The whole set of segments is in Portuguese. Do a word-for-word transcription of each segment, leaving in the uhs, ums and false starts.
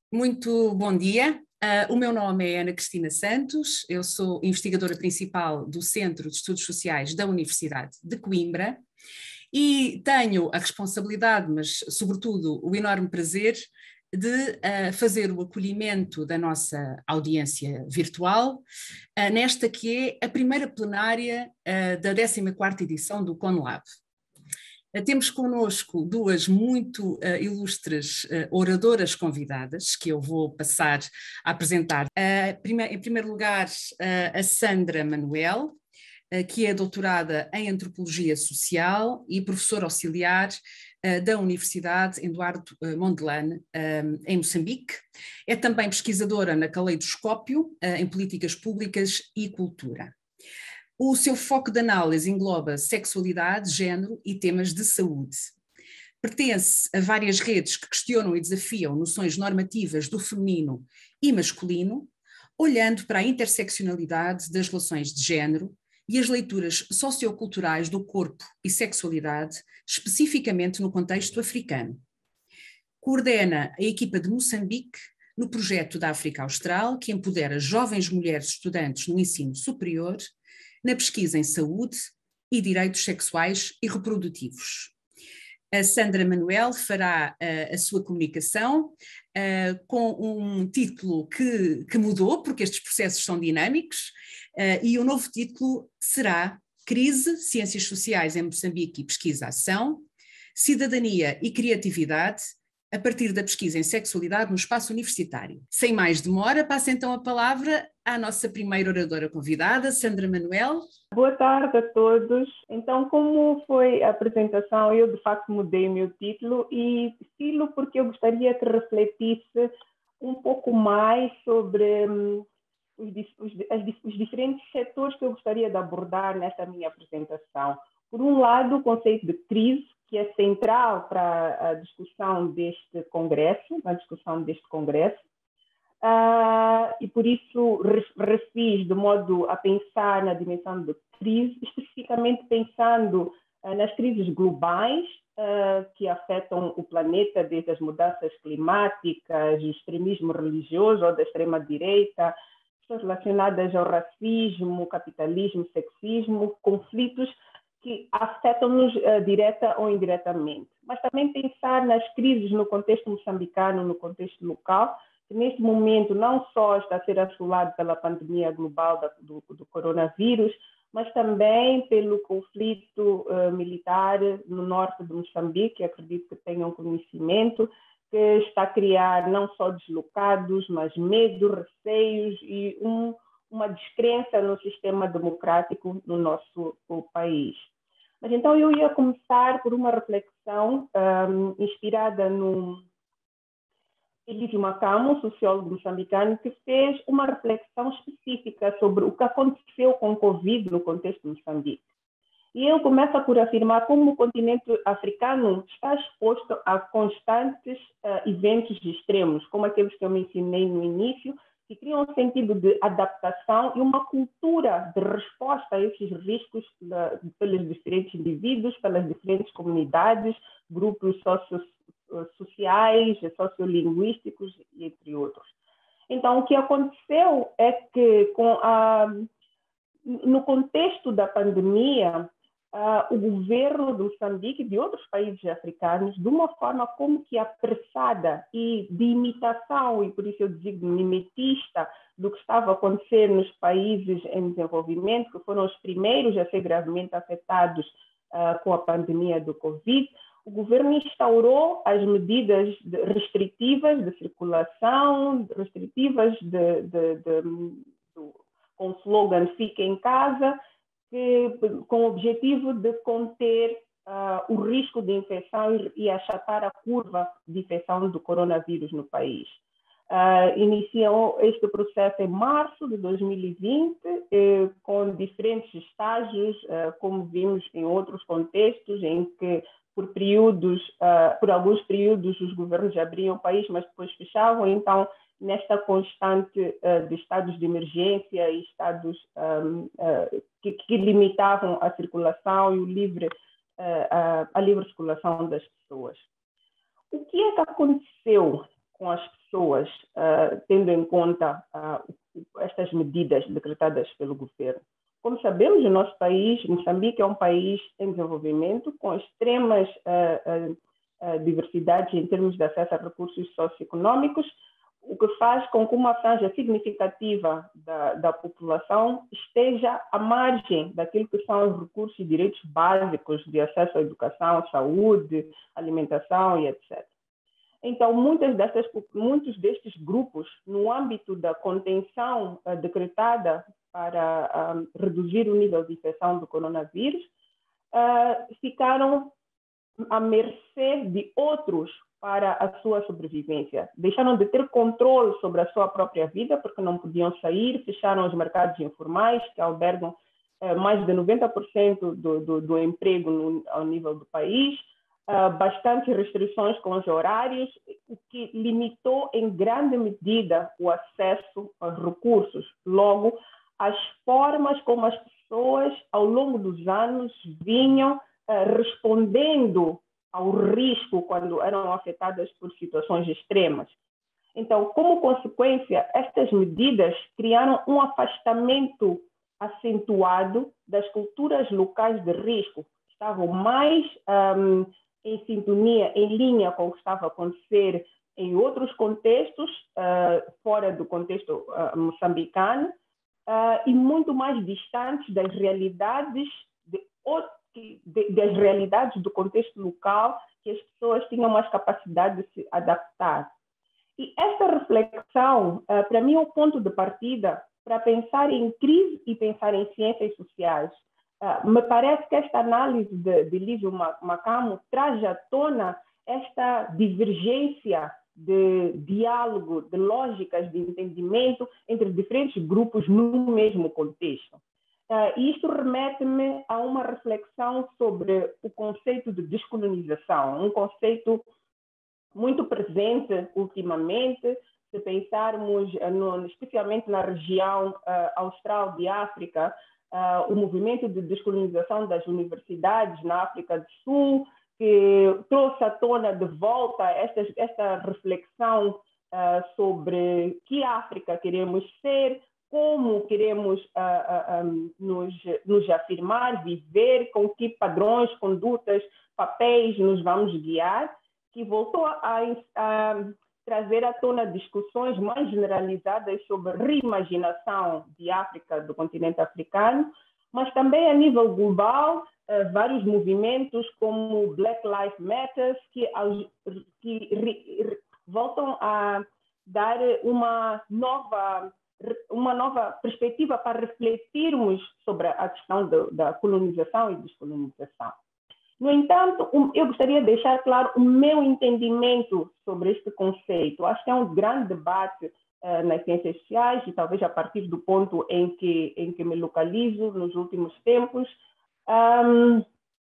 Muito bom dia. Uh, o meu nome é Ana Cristina Santos, eu sou investigadora principal do Centro de Estudos Sociais da Universidade de Coimbra e tenho a responsabilidade, mas sobretudo o enorme prazer de uh, fazer o acolhimento da nossa audiência virtual, uh, nesta que é a primeira plenária uh, da décima quarta edição do CONLAB. Temos connosco duas muito uh, ilustres uh, oradoras convidadas, que eu vou passar a apresentar. Uh, prime em primeiro lugar, uh, a Sandra Manuel, uh, que é doutorada em Antropologia Social e professora auxiliar uh, da Universidade Eduardo Mondlane, um, em Moçambique. É também pesquisadora na Caleidoscópio, uh, em Políticas Públicas e Cultura. O seu foco de análise engloba sexualidade, género e temas de saúde. Pertence a várias redes que questionam e desafiam noções normativas do feminino e masculino, olhando para a interseccionalidade das relações de género e as leituras socioculturais do corpo e sexualidade, especificamente no contexto africano. Coordena a equipa de Moçambique no projeto da África Austral, que empodera jovens mulheres estudantes no ensino superior, na pesquisa em saúde e direitos sexuais e reprodutivos. A Sandra Manuel fará uh, a sua comunicação uh, com um título que, que mudou, porque estes processos são dinâmicos, uh, e o novo título será Crise, Ciências Sociais em Moçambique e Pesquisa-Ação, Cidadania e Criatividade, a partir da pesquisa em sexualidade no espaço universitário. Sem mais demora, passo então a palavra à nossa primeira oradora convidada, Sandra Manuel. Boa tarde a todos. Então, como foi a apresentação, eu de facto mudei o meu título e estilo porque eu gostaria que refletisse um pouco mais sobre um, os, os, as, os diferentes setores que eu gostaria de abordar nesta minha apresentação. Por um lado, o conceito de crise, que é central para a discussão deste congresso, na discussão deste congresso, uh, e por isso refiz de modo a pensar na dimensão de crise, especificamente pensando uh, nas crises globais uh, que afetam o planeta, desde as mudanças climáticas, o extremismo religioso ou da extrema-direita, questões relacionadas ao racismo, capitalismo, sexismo, conflitos que afetam-nos uh, direta ou indiretamente. Mas também pensar nas crises no contexto moçambicano, no contexto local, que neste momento não só está a ser assolado pela pandemia global da, do, do coronavírus, mas também pelo conflito uh, militar no norte de Moçambique, acredito que tenham conhecimento, que está a criar não só deslocados, mas medo, receios e um uma descrença no sistema democrático no nosso país. Mas então eu ia começar por uma reflexão um, inspirada no Elívio Macamo, sociólogo moçambicano, que fez uma reflexão específica sobre o que aconteceu com o Covid no contexto de Moçambique. E ele começa por afirmar como o continente africano está exposto a constantes uh, eventos extremos, como aqueles que eu mencionei no início, que criam um sentido de adaptação e uma cultura de resposta a esses riscos de, pelos diferentes indivíduos, pelas diferentes comunidades, grupos socio, sociais, sociolinguísticos, entre outros. Então, o que aconteceu é que, com a, no contexto da pandemia, Uh, o governo de Moçambique e de outros países africanos, de uma forma como que apressada e de imitação, e por isso eu digo mimetista, do que estava a acontecer nos países em desenvolvimento, que foram os primeiros a ser gravemente afetados uh, com a pandemia do Covid, o governo instaurou as medidas de, restritivas de circulação, restritivas de, de, de, de, com o slogan Fique em Casa, que, com o objetivo de conter uh, o risco de infecção e, e achatar a curva de infecção do coronavírus no país. Uh, iniciou este processo em março de dois mil e vinte, eh, com diferentes estágios, uh, como vimos em outros contextos, em que por períodos, uh, por alguns períodos os governos abriam o país, mas depois fechavam, então nesta constante uh, de estados de emergência e estados um, uh, que, que limitavam a circulação e o livre, uh, a, a livre circulação das pessoas. O que é que aconteceu com as pessoas, uh, tendo em conta uh, estas medidas decretadas pelo governo. Como sabemos, o nosso país, Moçambique, é um país em desenvolvimento, com extremas uh, uh, uh, diversidades em termos de acesso a recursos socioeconômicos, o que faz com que uma franja significativa da, da população esteja à margem daquilo que são os recursos e direitos básicos de acesso à educação, saúde, alimentação e etcétera. Então, muitas dessas, muitos destes grupos, no âmbito da contenção uh, decretada para uh, reduzir o nível de infecção do coronavírus, uh, ficaram à mercê de outros para a sua sobrevivência. Deixaram de ter controle sobre a sua própria vida, porque não podiam sair, fecharam os mercados informais, que albergam uh, mais de noventa por cento do, do, do emprego no, ao nível do país, Uh, bastantes restrições com os horários, o que limitou em grande medida o acesso aos recursos. Logo, as formas como as pessoas, ao longo dos anos, vinham uh, respondendo ao risco quando eram afetadas por situações extremas. Então, como consequência, estas medidas criaram um afastamento acentuado das culturas locais de risco. Estavam mais um, em sintonia, em linha com o que estava a acontecer em outros contextos, uh, fora do contexto uh, moçambicano, uh, e muito mais distantes das realidades, de, de, das realidades do contexto local, que as pessoas tinham mais capacidade de se adaptar. E esta reflexão, uh, para mim, é o ponto de partida para pensar em crise e pensar em ciências sociais. Uh, me parece que esta análise de, de Lísio Macamo traz à tona esta divergência de diálogo, de lógicas de entendimento entre diferentes grupos no mesmo contexto. Uh, e isto remete-me a uma reflexão sobre o conceito de descolonização, um conceito muito presente ultimamente, se pensarmos uh, no, especialmente na região uh, austral de África, Uh, o movimento de descolonização das universidades na África do Sul, que trouxe à tona de volta esta, esta reflexão uh, sobre que África queremos ser, como queremos uh, uh, um, nos, nos afirmar, viver, com que padrões, condutas, papéis nos vamos guiar, que voltou a, a trazer à tona discussões mais generalizadas sobre reimaginação de África, do continente africano, mas também a nível global, eh, vários movimentos como Black Lives Matter, que, que re, re, voltam a dar uma nova, uma nova perspectiva para refletirmos sobre a questão do, da colonização e descolonização. No entanto, eu gostaria de deixar claro o meu entendimento sobre este conceito. Acho que é um grande debate uh, nas ciências sociais e talvez a partir do ponto em que, em que me localizo nos últimos tempos. Um,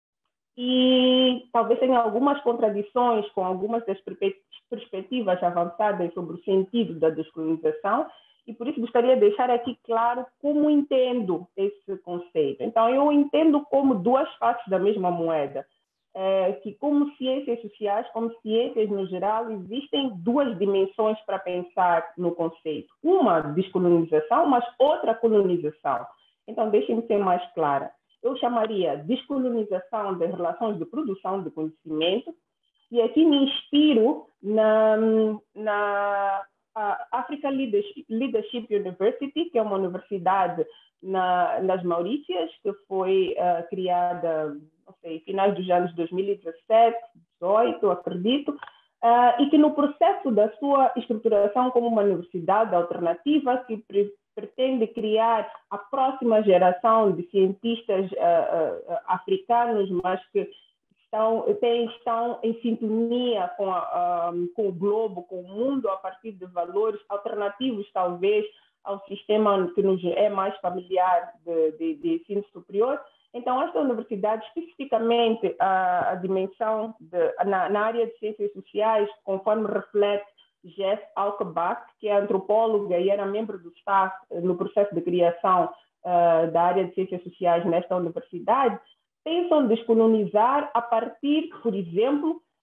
e talvez tenha algumas contradições com algumas das perspectivas avançadas sobre o sentido da descolonização, e por isso gostaria de deixar aqui claro como entendo esse conceito. Então, eu entendo como duas faces da mesma moeda, é, que como ciências sociais, como ciências no geral, existem duas dimensões para pensar no conceito. Uma, descolonização, mas outra, colonização. Então, deixem-me ser mais clara. Eu chamaria descolonização das relações de produção de conhecimento, e aqui me inspiro na... na a Africa Leadership University, que é uma universidade na, nas Maurícias, que foi uh, criada, não sei, finais dos anos dois mil e dezassete, dezoito, acredito, uh, e que no processo da sua estruturação como uma universidade alternativa, que pre pretende criar a próxima geração de cientistas uh, uh, africanos, mas que Estão, tem, estão em sintonia com, a, um, com o globo, com o mundo, a partir de valores alternativos, talvez, ao sistema que nos é mais familiar de, de, de ensino superior. Então, esta universidade, especificamente a, a dimensão de, na, na área de ciências sociais, conforme reflete Jess Alkebach, que é antropóloga e era membro do staff no processo de criação uh, da área de ciências sociais nesta universidade, pensam descolonizar a partir, por exemplo,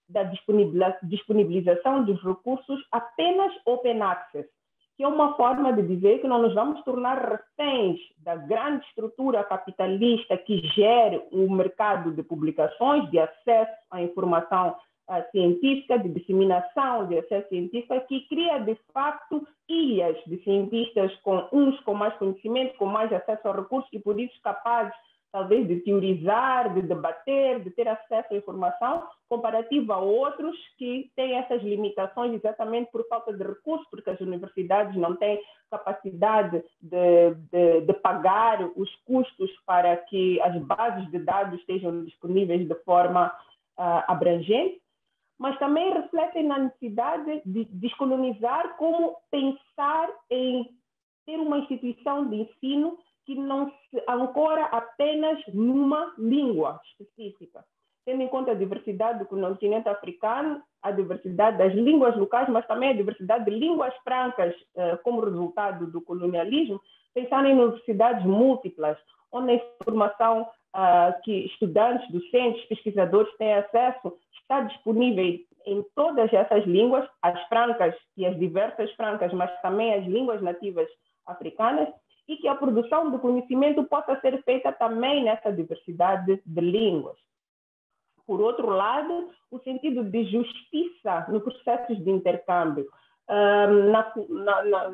da disponibilização dos recursos apenas open access, que é uma forma de dizer que não nos vamos tornar reféns da grande estrutura capitalista que gere o mercado de publicações, de acesso à informação uh, científica, de disseminação de acesso científico, que cria, de facto, ilhas de cientistas, com uns com mais conhecimento, com mais acesso a recursos e, por isso, capazes talvez de teorizar, de debater, de ter acesso à informação, comparativa a outros que têm essas limitações exatamente por falta de recursos, porque as universidades não têm capacidade de, de, de pagar os custos para que as bases de dados estejam disponíveis de forma uh, abrangente, mas também refletem na necessidade de descolonizar como pensar em ter uma instituição de ensino que não se ancora apenas numa língua específica, tendo em conta a diversidade do continente africano, a diversidade das línguas locais, mas também a diversidade de línguas francas eh, como resultado do colonialismo, pensar em universidades múltiplas, onde a informação ah, que estudantes, docentes, pesquisadores têm acesso está disponível em todas essas línguas, as francas e as diversas francas, mas também as línguas nativas africanas, e que a produção do conhecimento possa ser feita também nessa diversidade de línguas. Por outro lado, o sentido de justiça nos processos de intercâmbio, um, na, na, na,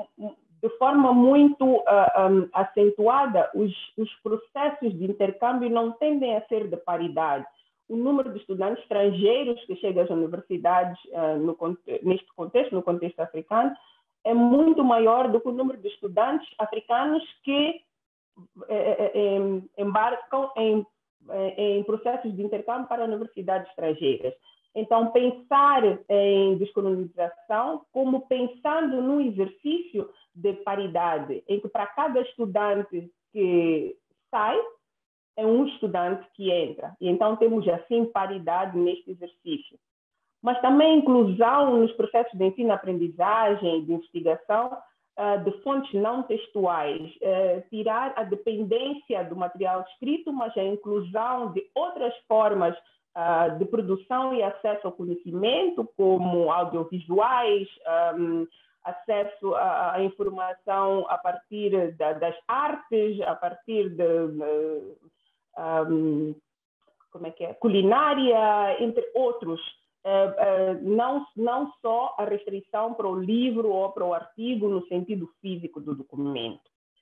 de forma muito uh, um, acentuada, os, os processos de intercâmbio não tendem a ser de paridade. O número de estudantes estrangeiros que chegam às universidades uh, no, neste contexto, no contexto africano, é muito maior do que o número de estudantes africanos que eh, eh, embarcam em, em processos de intercâmbio para universidades estrangeiras. Então, pensar em descolonização como pensando num exercício de paridade, em que para cada estudante que sai, é um estudante que entra. E então temos, assim, paridade neste exercício. Mas também inclusão nos processos de ensino-aprendizagem, de investigação, de fontes não textuais, tirar a dependência do material escrito, mas a inclusão de outras formas de produção e acesso ao conhecimento, como audiovisuais, acesso à informação a partir das artes, a partir de como é que é? Culinária, entre outros. Uh, uh, não, não só a restrição para o livro ou para o artigo no sentido físico do documento.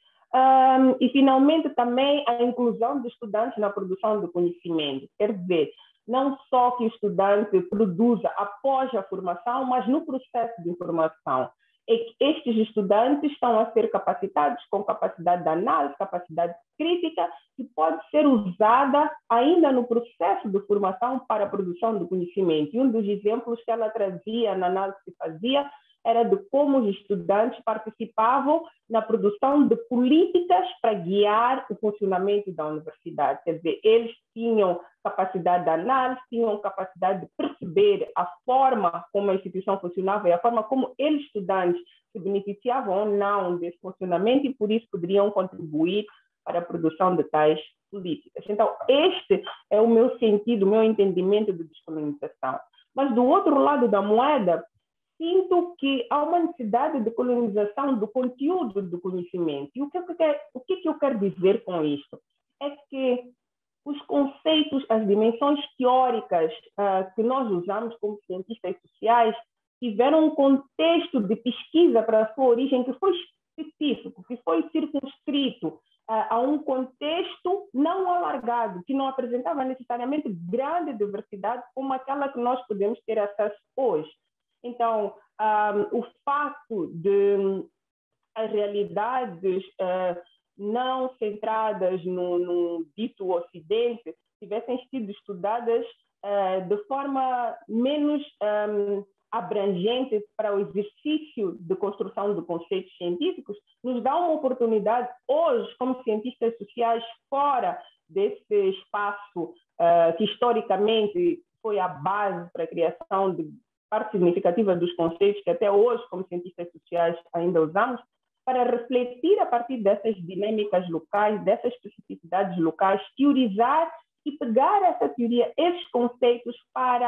Um, e, finalmente, também a inclusão de estudantes na produção do conhecimento. Quer dizer, não só que o estudante produza após a formação, mas no processo de formação. É que estes estudantes estão a ser capacitados com capacidade de análise, capacidade crítica, que pode ser usada ainda no processo de formação para a produção do conhecimento. E um dos exemplos que ela trazia na análise que fazia era de como os estudantes participavam na produção de políticas para guiar o funcionamento da universidade. Quer dizer, eles tinham capacidade de análise, tinham capacidade de perceber a forma como a instituição funcionava e a forma como eles, estudantes, se beneficiavam ou não desse funcionamento e, por isso, poderiam contribuir para a produção de tais políticas. Então, este é o meu sentido, o meu entendimento de descolonização. Mas, do outro lado da moeda, sinto que há uma necessidade de colonização do conteúdo do conhecimento. E o que, eu quero, o que eu quero dizer com isto? É que os conceitos, as dimensões teóricas uh, que nós usamos como cientistas sociais tiveram um contexto de pesquisa para a sua origem que foi específico, que foi circunscrito uh, a um contexto não alargado, que não apresentava necessariamente grande diversidade como aquela que nós podemos ter acesso hoje. Então, um, o fato de as realidades uh, não centradas no, no dito Ocidente tivessem sido estudadas uh, de forma menos um, abrangente para o exercício de construção de conceitos científicos, nos dá uma oportunidade hoje, como cientistas sociais, fora desse espaço uh, que historicamente foi a base para a criação de parte significativa dos conceitos que até hoje, como cientistas sociais, ainda usamos, para refletir a partir dessas dinâmicas locais, dessas especificidades locais, teorizar e pegar essa teoria, esses conceitos para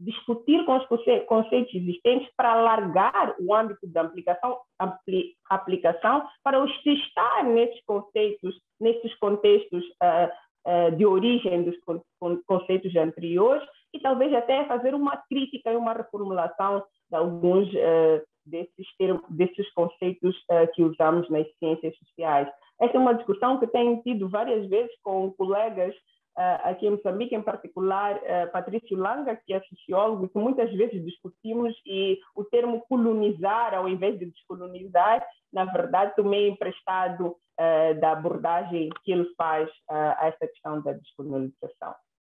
discutir com os conceitos existentes para alargar o âmbito da aplicação, apli, aplicação para os testar nesses conceitos, nesses contextos uh, uh, de origem dos conceitos anteriores e talvez até fazer uma crítica e uma reformulação de alguns uh, desses, termos, desses conceitos uh, que usamos nas ciências sociais. Essa é uma discussão que tenho tido várias vezes com colegas uh, aqui em Moçambique, em particular uh, Patrício Langa, que é sociólogo, que muitas vezes discutimos, e o termo colonizar, ao invés de descolonizar, na verdade, tomei emprestado uh, da abordagem que ele faz uh, a essa questão da descolonização.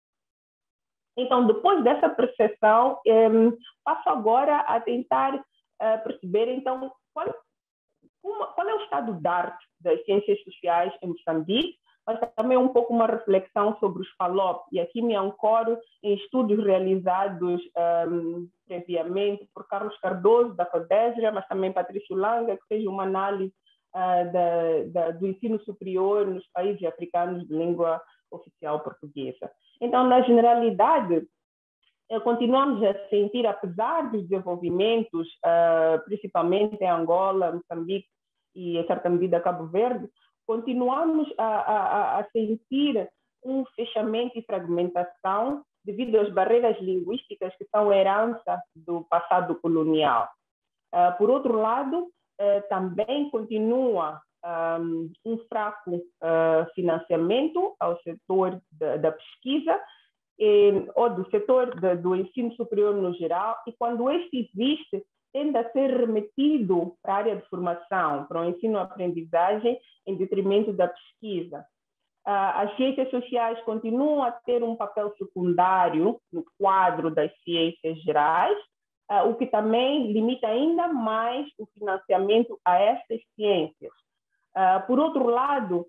Então, depois dessa percepção, um, passo agora a tentar uh, perceber, então, qual, uma, qual é o estado da arte das ciências sociais em Moçambique, mas também um pouco uma reflexão sobre os FALOP. E aqui me ancoro em estudos realizados um, previamente por Carlos Cardoso, da Codesria, mas também Patrício Langa, que fez uma análise uh, da, da, do ensino superior nos países africanos de língua oficial portuguesa. Então, na generalidade, continuamos a sentir, apesar dos desenvolvimentos, uh, principalmente em Angola, Moçambique e, em certa medida, Cabo Verde, continuamos a, a, a sentir um fechamento e fragmentação devido às barreiras linguísticas que são herança do passado colonial. Uh, por outro lado, uh, também continua um, um fraco uh, financiamento ao setor da, da pesquisa, e, ou do setor de, do ensino superior no geral, e quando este existe, tende a ser remetido para a área de formação, para o ensino-aprendizagem, em detrimento da pesquisa. As ciências sociais continuam a ter um papel secundário no quadro das ciências gerais, o que também limita ainda mais o financiamento a estas ciências. Por outro lado,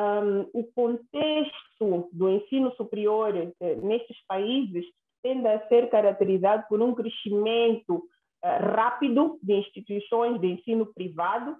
o contexto do ensino superior nestes países tende a ser caracterizado por um crescimento rápido de instituições de ensino privado,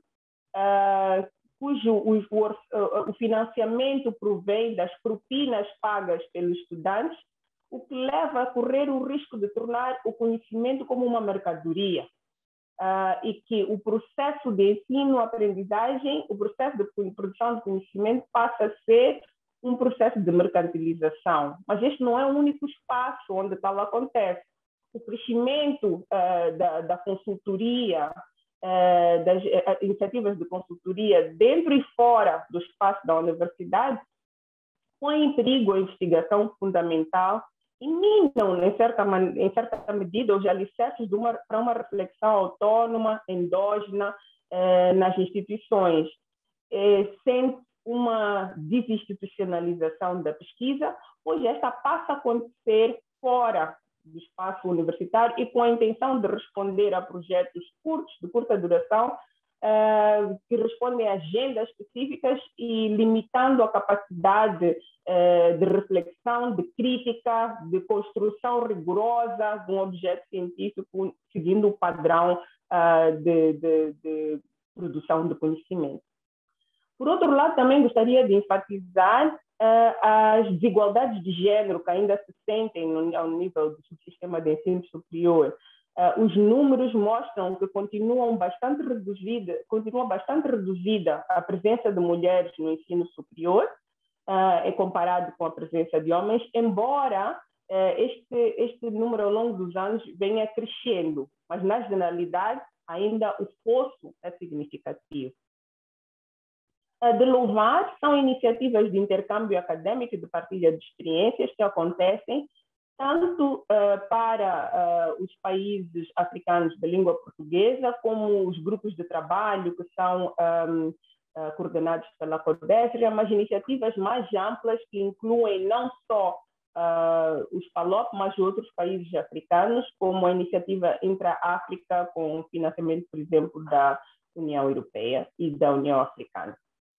uh, cujo o, o, o financiamento provém das propinas pagas pelos estudantes, o que leva a correr o risco de tornar o conhecimento como uma mercadoria, uh, e que o processo de ensino-aprendizagem, o processo de produção de conhecimento passa a ser um processo de mercantilização. Mas este não é o único espaço onde tal acontece. O crescimento uh, da, da consultoria, uh, das uh, iniciativas de consultoria dentro e fora do espaço da universidade põe em perigo a investigação fundamental e minam, em certa, em certa medida, os alicerces de uma, para uma reflexão autônoma, endógena, uh, nas instituições, uh, sem uma desinstitucionalização da pesquisa, pois esta passa a acontecer fora do espaço universitário e com a intenção de responder a projetos curtos, de curta duração, uh, que respondem a agendas específicas e limitando a capacidade uh, de reflexão, de crítica, de construção rigorosa de um objeto científico seguindo o padrão uh, de, de, de produção de conhecimento. Por outro lado, também gostaria de enfatizar uh, as desigualdades de género que ainda se sentem no, ao nível do sistema de ensino superior. Uh, os números mostram que continuam bastante reduzida, continua bastante reduzida a presença de mulheres no ensino superior, uh, é comparado com a presença de homens, embora uh, este, este número ao longo dos anos venha crescendo, mas na generalidade ainda o fosso é significativo. De louvar são iniciativas de intercâmbio acadêmico e de partilha de experiências que acontecem tanto uh, para uh, os países africanos de língua portuguesa, como os grupos de trabalho que são um, uh, coordenados pela Codesria, mas iniciativas mais amplas que incluem não só uh, os FALOP, mas outros países africanos, como a iniciativa Intra-África, com financiamento, por exemplo, da União Europeia e da União Africana.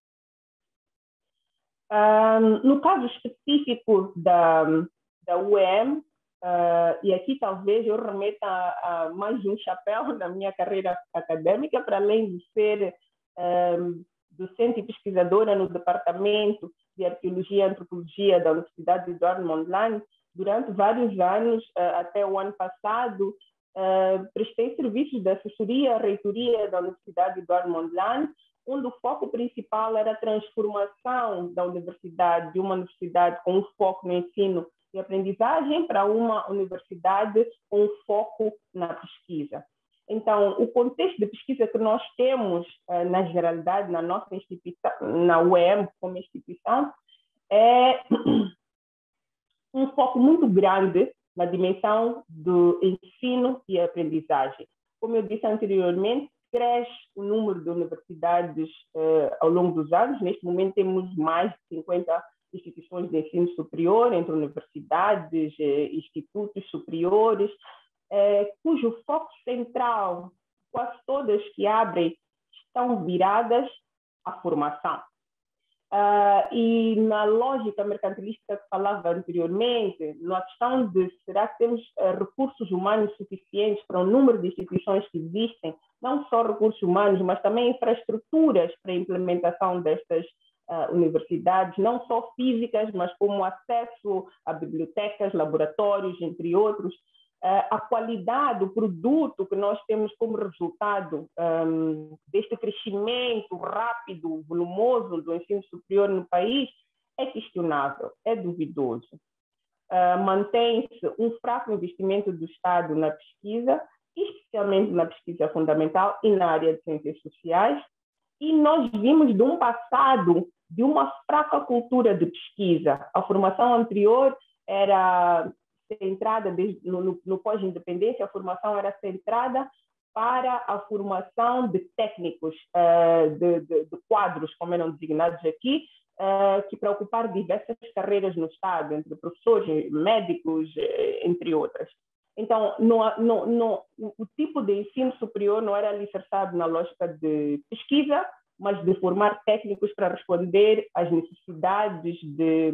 Um, no caso específico da, da U E M, uh, e aqui talvez eu remeta a, a mais um chapéu na minha carreira acadêmica, para além de ser um, docente e pesquisadora no Departamento de Arqueologia e Antropologia da Universidade de Eduardo Mondlane, durante vários anos, até o ano passado, prestei serviços de assessoria à reitoria da Universidade Eduardo Mondlane, onde o foco principal era a transformação da universidade, de uma universidade com um foco no ensino e aprendizagem para uma universidade com um foco na pesquisa. Então, o contexto de pesquisa que nós temos, na generalidade, na nossa instituição, na U E M como instituição, é um foco muito grande na dimensão do ensino e aprendizagem. Como eu disse anteriormente, cresce o número de universidades eh, ao longo dos anos. Neste momento temos mais de cinquenta instituições de ensino superior, entre universidades, eh, institutos superiores, eh, cujo foco central, quase todas que abrem, estão viradas à formação. Uh, e na lógica mercantilista que falava anteriormente, na questão de será que temos uh, recursos humanos suficientes para o número de instituições que existem, não só recursos humanos, mas também infraestruturas para a implementação destas uh, universidades, não só físicas, mas como acesso a bibliotecas, laboratórios, entre outros. Uh, a qualidade do produto que nós temos como resultado um, deste crescimento rápido, volumoso do ensino superior no país é questionável, é duvidoso. Uh, mantém-se um fraco investimento do Estado na pesquisa, especialmente na pesquisa fundamental e na área de ciências sociais, e nós vimos de um passado de uma fraca cultura de pesquisa. A formação anterior era centrada, desde, no, no, no pós-independência, a formação era centrada para a formação de técnicos, uh, de, de, de quadros, como eram designados aqui, uh, que para ocupar diversas carreiras no Estado, entre professores, médicos, entre outras. Então, no, no, no, o tipo de ensino superior não era alicerçado na lógica de pesquisa, mas de formar técnicos para responder às necessidades de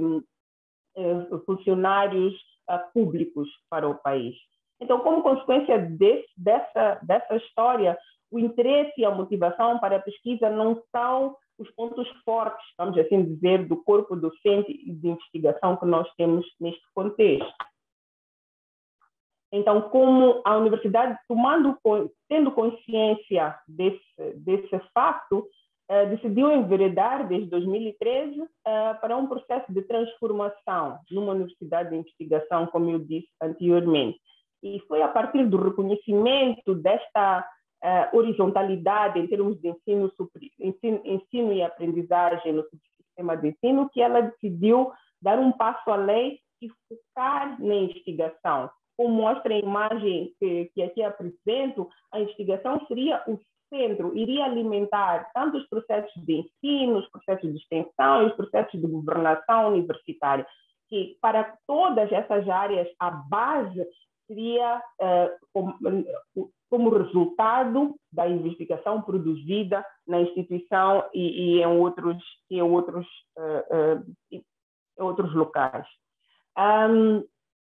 uh, funcionários públicos para o país. Então, como consequência desse, dessa, dessa história, o interesse e a motivação para a pesquisa não são os pontos fortes, vamos assim dizer, do corpo docente e de investigação que nós temos neste contexto. Então, como a universidade, tomando, tendo consciência desse, desse facto, Uh, decidiu enveredar, desde dois mil e treze, uh, para um processo de transformação numa universidade de investigação, como eu disse anteriormente. E foi a partir do reconhecimento desta uh, horizontalidade em termos de ensino, ensino, ensino e aprendizagem no sistema de ensino que ela decidiu dar um passo além e focar na investigação. Como mostra a imagem que, que aqui apresento, a investigação seria o centro, iria alimentar tanto os processos de ensino, os processos de extensão e os processos de governação universitária, que para todas essas áreas a base seria uh, como, como resultado da investigação produzida na instituição e, e em outros, e em outros, uh, uh, em outros locais. Um,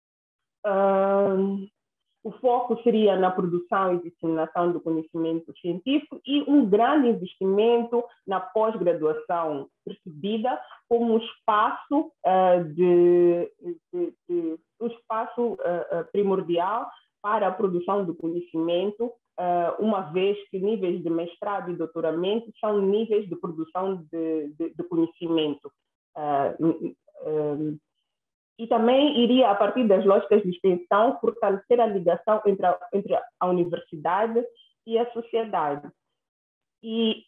um, O foco seria na produção e disseminação do conhecimento científico e um grande investimento na pós-graduação, percebida como um espaço, uh, de, de, de, um espaço uh, primordial para a produção do conhecimento, uh, uma vez que níveis de mestrado e doutoramento são níveis de produção de, de, de conhecimento. Uh, uh, E também iria, a partir das lógicas de extensão, fortalecer a ligação entre a, entre a universidade e a sociedade. E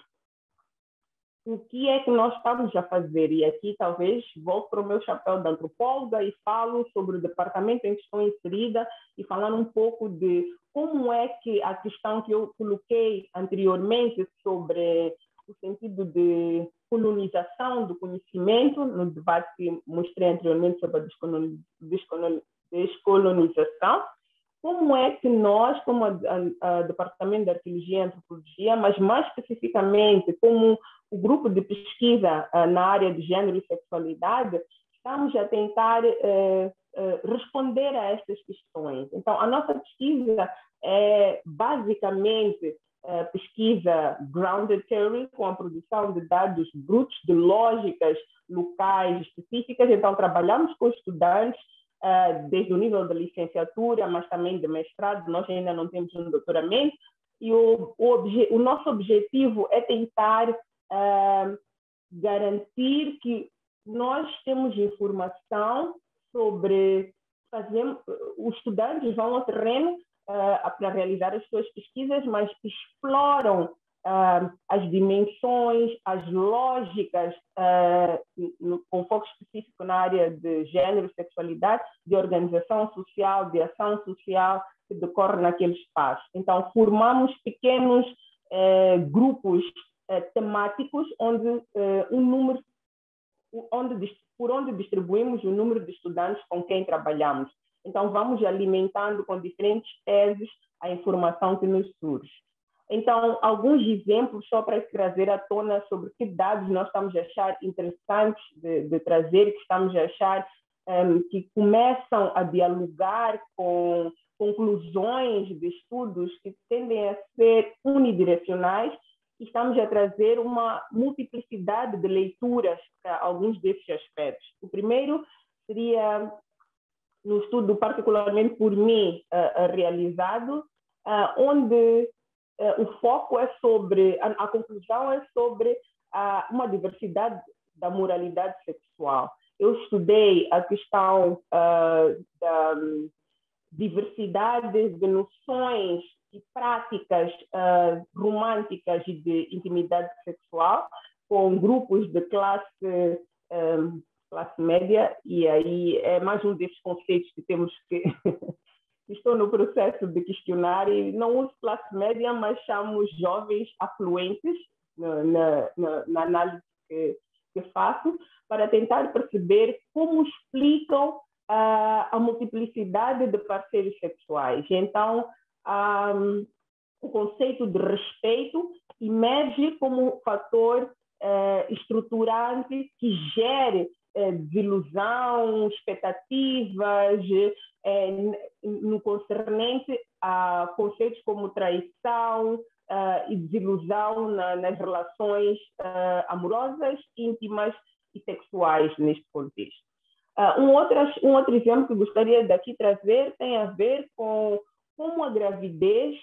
o que é que nós estamos a fazer? E aqui talvez volto para o meu chapéu de antropóloga e falo sobre o departamento em que estou inserida e falar um pouco de como é que a questão que eu coloquei anteriormente sobre o sentido de colonização do conhecimento, no debate que mostrei anteriormente sobre a descolonização, como é que nós, como a, a, a Departamento de Arqueologia e Antropologia, mas mais especificamente como o grupo de pesquisa uh, na área de gênero e sexualidade, estamos a tentar uh, uh, responder a estas questões. Então, a nossa pesquisa é basicamente Uh, pesquisa grounded theory, com a produção de dados brutos, de lógicas locais específicas. Então, trabalhamos com estudantes uh, desde o nível de licenciatura, mas também de mestrado. Nós ainda não temos um doutoramento, e o, o, obje, o nosso objetivo é tentar uh, garantir que nós temos informação sobre... Fazemos, os estudantes vão ao terreno uh, para realizar as suas pesquisas, mas exploram Uh, as dimensões, as lógicas, uh, no, com foco específico na área de gênero, sexualidade, de organização social, de ação social que decorre naquele espaço. Então, formamos pequenos uh, grupos uh, temáticos onde uh, um número, onde, por onde distribuímos o número de estudantes com quem trabalhamos. Então, vamos alimentando com diferentes teses a informação que nos surge. Então, alguns exemplos só para trazer à tona sobre que dados nós estamos a achar interessantes de, de trazer, que estamos a achar um, que começam a dialogar com conclusões de estudos que tendem a ser unidirecionais, e estamos a trazer uma multiplicidade de leituras para alguns desses aspectos. O primeiro seria, no estudo particularmente por mim uh, realizado, uh, onde Uh, o foco é sobre, a, a conclusão é sobre uh, uma diversidade da moralidade sexual. Eu estudei a questão uh, da um, diversidade de noções e práticas uh, românticas e de intimidade sexual com grupos de classe, um, classe média, e aí é mais um desses conceitos que temos que... Estou no processo de questionar e não uso classe média, mas chamo os jovens afluentes na, na, na análise que, que faço, para tentar perceber como explicam uh, a multiplicidade de parceiros sexuais. Então, um, o conceito de respeito emerge como fator uh, estruturante que gere desilusão, expectativas, é, no concernente a conceitos como traição uh, e desilusão na, nas relações uh, amorosas, íntimas e sexuais neste contexto. Uh, um, outro, um outro exemplo que gostaria daqui trazer tem a ver com como a gravidez,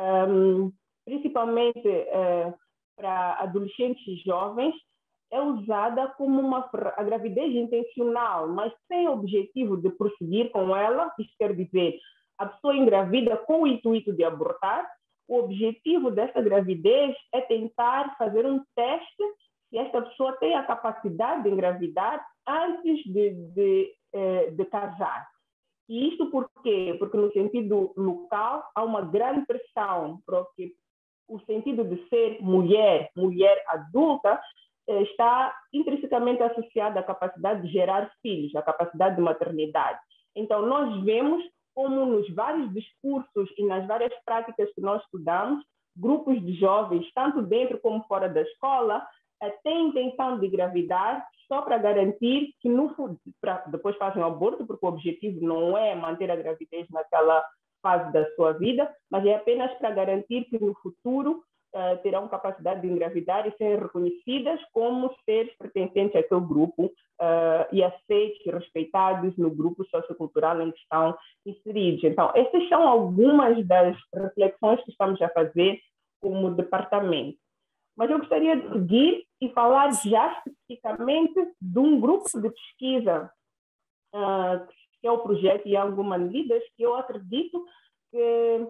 um, principalmente uh, para adolescentes e jovens, é usada como uma a gravidez intencional, mas sem objetivo de prosseguir com ela. Isso quer dizer, a pessoa engravida com o intuito de abortar. O objetivo dessa gravidez é tentar fazer um teste se esta pessoa tem a capacidade de engravidar antes de, de, de casar. E isto por quê? Porque no sentido local há uma grande pressão, porque o sentido de ser mulher, mulher adulta, está intrinsecamente associada à capacidade de gerar filhos, à capacidade de maternidade. Então, nós vemos como nos vários discursos e nas várias práticas que nós estudamos, grupos de jovens, tanto dentro como fora da escola, têm intenção de engravidar só para garantir que no pra, depois fazem o aborto, porque o objetivo não é manter a gravidez naquela fase da sua vida, mas é apenas para garantir que no futuro Uh, terão capacidade de engravidar e serem reconhecidas como seres pertencentes àquele grupo uh, e aceitos e respeitados no grupo sociocultural em que estão inseridos. Então, essas são algumas das reflexões que estamos a fazer como departamento. Mas eu gostaria de seguir e falar já especificamente de um grupo de pesquisa, uh, que é o projeto Young Women Leaders, que eu acredito que...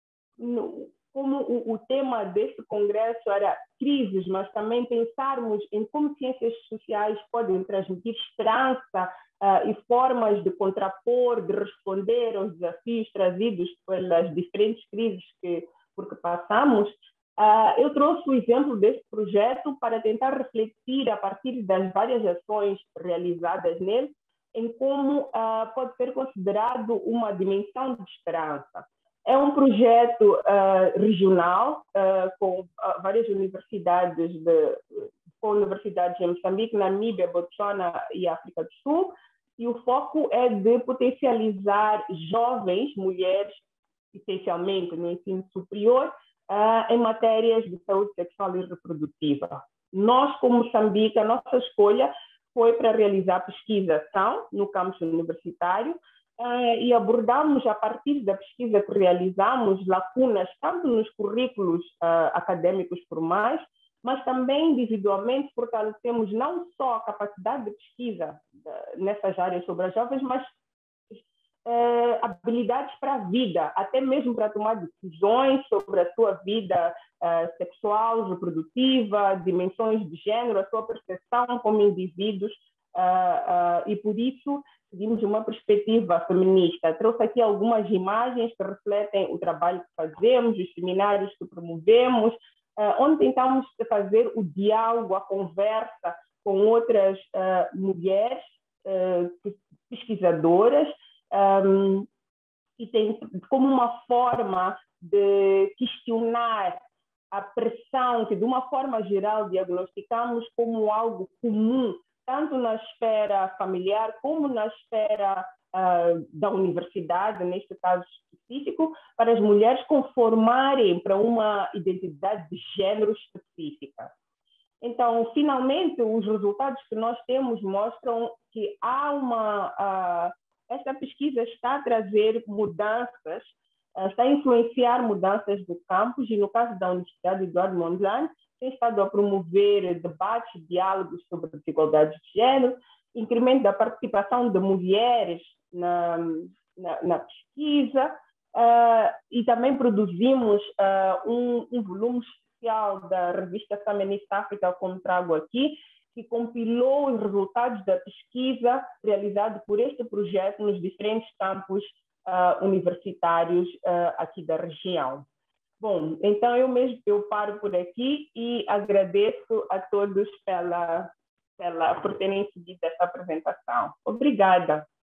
No, como o, o tema deste congresso era crises, mas também pensarmos em como ciências sociais podem transmitir esperança uh, e formas de contrapor, de responder aos desafios trazidos pelas diferentes crises que, por que passamos, uh, eu trouxe o exemplo deste projeto para tentar refletir a partir das várias ações realizadas nele em como uh, pode ser considerado uma dimensão de esperança. É um projeto uh, regional, uh, com uh, várias universidades, de, com universidades em Moçambique, Namíbia, Botsuana e África do Sul, e o foco é de potencializar jovens, mulheres, essencialmente no ensino superior, uh, em matérias de saúde sexual e reprodutiva. Nós, como Moçambique, a nossa escolha foi para realizar pesquisação no campus universitário uh, e abordamos, a partir da pesquisa que realizamos, lacunas tanto nos currículos uh, acadêmicos formais, mas também individualmente fortalecemos não só a capacidade de pesquisa uh, nessas áreas sobre as jovens, mas Uh, habilidades para a vida, até mesmo para tomar decisões sobre a sua vida uh, sexual, reprodutiva, dimensões de género, a sua percepção como indivíduos, uh, uh, e por isso seguimos uma perspectiva feminista. Trouxe aqui algumas imagens que refletem o trabalho que fazemos, os seminários que promovemos, uh, onde tentamos fazer o diálogo, a conversa com outras uh, mulheres uh, pesquisadoras, Um, e tem como uma forma de questionar a pressão que, de uma forma geral, diagnosticamos como algo comum, tanto na esfera familiar como na esfera uh, da universidade, neste caso específico, para as mulheres conformarem para uma identidade de género específica. Então, finalmente, os resultados que nós temos mostram que há uma... Uh, esta pesquisa está a trazer mudanças, está a influenciar mudanças do campus, e no caso da Universidade Eduardo Mondlane, tem estado a promover debates, diálogos sobre desigualdades de género, incremento da participação de mulheres na, na, na pesquisa, uh, e também produzimos uh, um, um volume especial da revista Feminist Africa, como trago aqui, que compilou os resultados da pesquisa realizada por este projeto nos diferentes campos uh, universitários uh, aqui da região. Bom, então eu mesmo eu paro por aqui e agradeço a todos pela, pela, por terem seguido essa apresentação. Obrigada.